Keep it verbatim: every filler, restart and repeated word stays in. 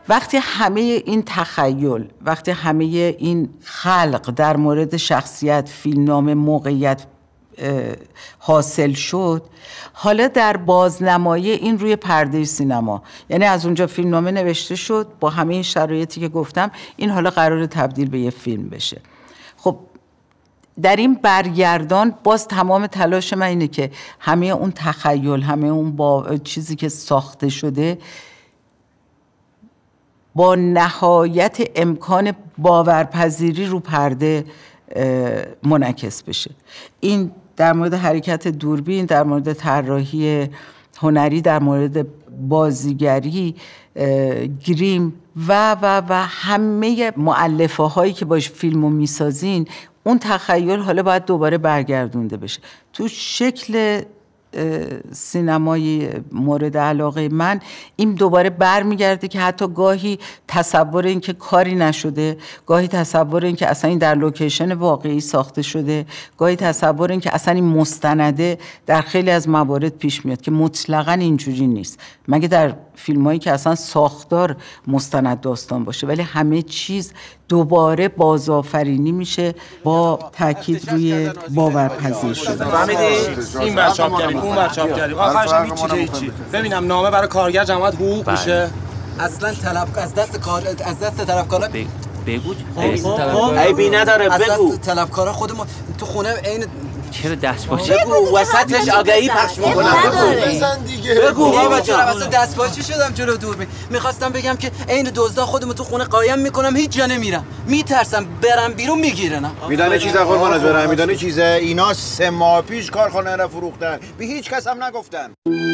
وقتی همه این تخیل، وقتی همه این خلق در مورد شخصیت، فیلمنامه، موقعیت حاصل شد، حالا در بازنمایی این روی پرده سینما، یعنی از اونجا فیلمنامه نوشته شد با همه این شرایطی که گفتم، این حالا قراره تبدیل به یه فیلم بشه. خب در این برگردان باز تمام تلاش من اینه که همه اون تخیل، همه اون با چیزی که ساخته شده با نهایت امکان باورپذیری رو پرده منعکس بشه. این در مورد حرکت دوربین، در مورد طراحی هنری، در مورد بازیگری، گریم و و و همه مؤلفه هایی که باش فیلمو میسازین، اون تخیل حالا باید دوباره برگردونده بشه تو شکل سینمای مورد علاقه من. این دوباره برمیگرده که حتی گاهی تصور این که کاری نشده، گاهی تصور این که اصلا این در لوکیشن واقعی ساخته شده، گاهی تصور این که اصلا این مستنده در خیلی از موارد پیش میاد که مطلقاً اینجوری نیست، مگه در فیلمایی که اصلا ساختار مستند داستان باشه، ولی همه چیز دوباره بازآفرینی میشه با تاکید روی باورپذیر شدن. فهمیدی؟ این ور چاپ کردیم، اون ور چاپ کردیم، آخرش هم هیچ چیزی هیچی. ببینم نامه برای کارگر جماعت حقوق میشه. اصلا طلب از دست کار از دست طلبکارا بگو. عیبی نداره بگو. از دست طلبکارا خودمون تو خونه عین چرا دست باشه؟ بگو وسطش آگهی پخش میکنم. بزن دیگه. بگو بابا چرا واسه دست پاچی شدم جلو دوربین. میخواستم بگم که عین دزدا خودمو تو خونه قایم میکنم، هیچ جا نمیرم، میترسم برم بیرون میگیرن. میدانه چیزا قربان از برم، میدانه چیزا اینا سه ماه پیش کارخانه را فروختن، به هیچ کس هم نگفتن.